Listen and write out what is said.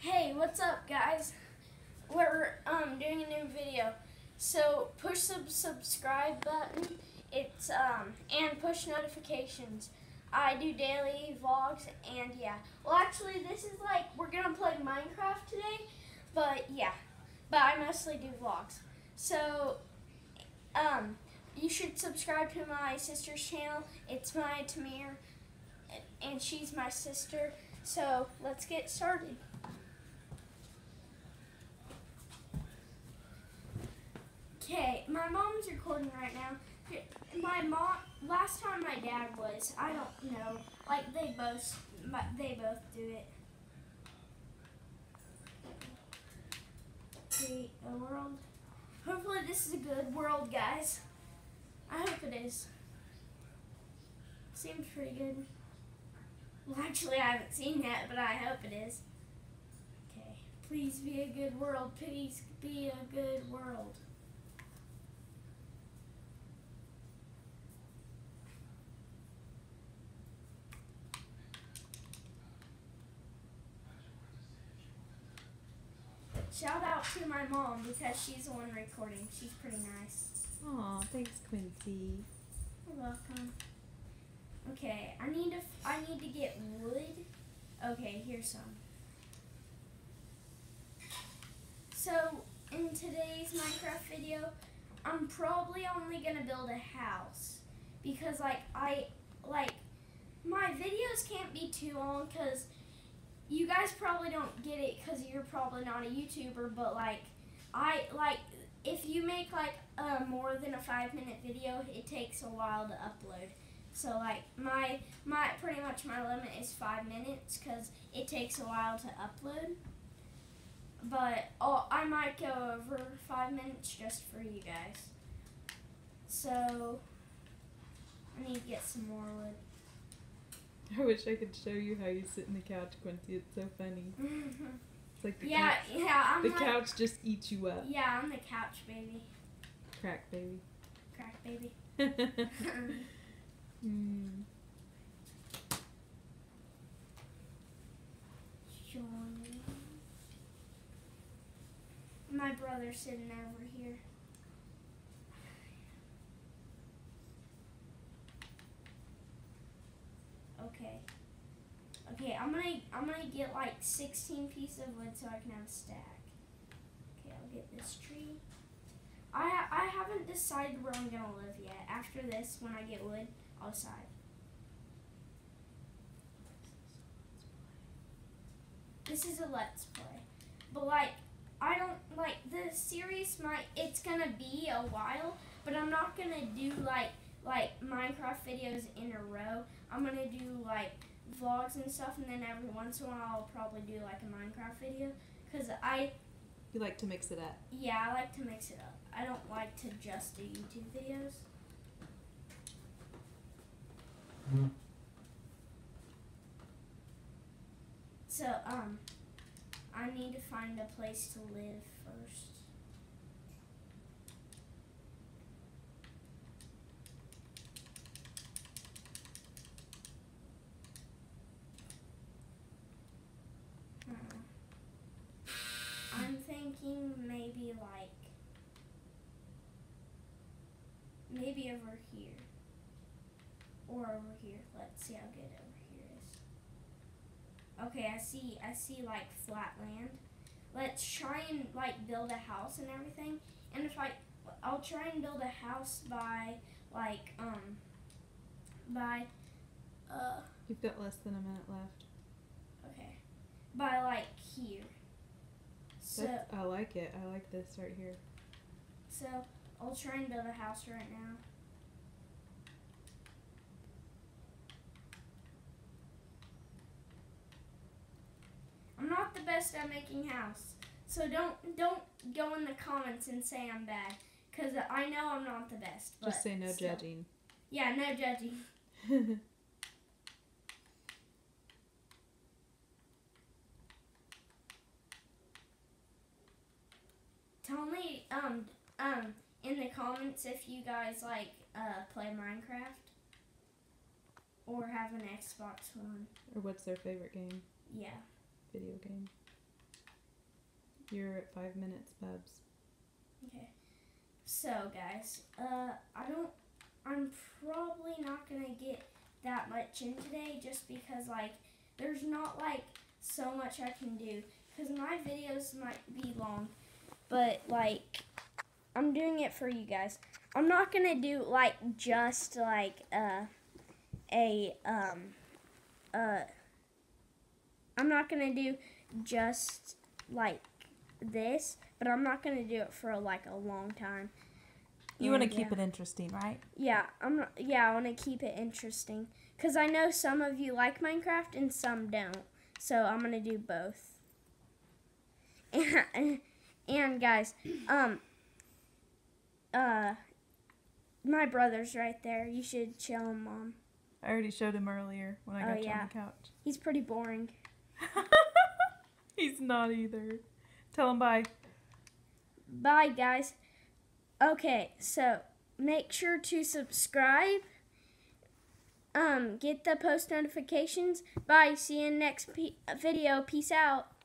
Hey, what's up, guys? We're doing a new video. So push the subscribe button. It's and push notifications. I do daily vlogs and yeah. Well, actually, this is like we're gonna play Minecraft today, but yeah. But I mostly do vlogs. So you should subscribe to my sister's channel. It's my Tamir, and she's my sister. So let's get started. Okay, my mom's recording right now. Last time my dad was, I don't know, like they both do it. Create a world. Hopefully this is a good world, guys. I hope it is. Seems pretty good. Well, actually I haven't seen that, but I hope it is. Okay, please be a good world. Please be a good world. Shout out to my mom because she's the one recording. She's pretty nice. Aw, thanks, Quincy. You're welcome. Okay, I need to get wood. Okay, here's some. So in today's Minecraft video, I'm probably only gonna build a house because my videos can't be too long because you guys probably don't get it because you're probably not a YouTuber, but if you make more than a 5-minute video, it takes a while to upload. So my pretty much my limit is 5 minutes because it takes a while to upload. But I might go over 5 minutes just for you guys. So I need to get some more wood. I wish I could show you how you sit in the couch, Quincy. It's so funny. It's like the couch just eats you up. Yeah, I'm the couch baby. Crack baby. Crack baby. My brother's sitting over here. Okay, I'm gonna get like 16 pieces of wood so I can have a stack. Okay, I'll get this tree. I haven't decided where I'm gonna live yet. After this, when I get wood, I'll decide. This is a let's play, but I don't the series. It's gonna be a while, but I'm not gonna do like Minecraft videos in a row. I'm gonna do vlogs and stuff, and then every once in a while I'll probably do like a Minecraft video because You like to mix it up. Yeah, I like to mix it up. I don't like to just do YouTube videos. So I need to find a place to live first. I'm thinking maybe over here or over here. Let's see how good over here is. Okay, I see like flat land. Let's try and build a house and everything. And if I'll try and build a house by You've got less than a minute left. okay, by here. So I like it. I like this right here. So I'll try and build a house right now. I'm not the best at making house, so don't go in the comments and say I'm bad, because I know I'm not the best. But just say no still. judging. Yeah, no judging. Tell me in the comments if you guys play Minecraft or have an Xbox One. Or what's their favorite game? Yeah. Video game. You're at 5 minutes, Bubs. Okay. So, guys, I'm probably not going to get that much in today just because, like, there's not, like, so much I can do. Because my videos might be long. But, like, I'm doing it for you guys. I'm not going to do, like, just, like, I'm not going to do just, like, this, but I'm not going to do it for, like, a long time. You want to keep it interesting, right? Yeah, I want to keep it interesting. Because I know some of you like Minecraft and some don't. So I'm going to do both. And guys, my brother's right there. You should show him, Mom. I already showed him earlier when I got you on the couch. He's pretty boring. He's not either. Tell him bye. Bye, guys. Okay, so make sure to subscribe. Get the post notifications. Bye. See you in next video. Peace out.